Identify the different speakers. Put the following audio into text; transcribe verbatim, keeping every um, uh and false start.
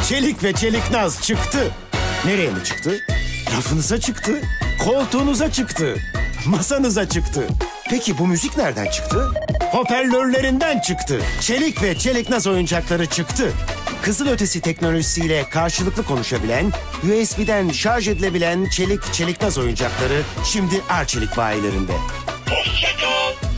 Speaker 1: Çelik ve Çeliknaz çıktı. Nereye mi çıktı? Rafınıza çıktı. Koltuğunuza çıktı. Masanıza çıktı. Peki bu müzik nereden çıktı? Hoparlörlerinden çıktı. Çelik ve Çeliknaz oyuncakları çıktı. Kızılötesi teknolojisiyle karşılıklı konuşabilen, U S B'den şarj edilebilen Çelik Çeliknaz oyuncakları şimdi Arçelik bayilerinde.
Speaker 2: Hoşça kal.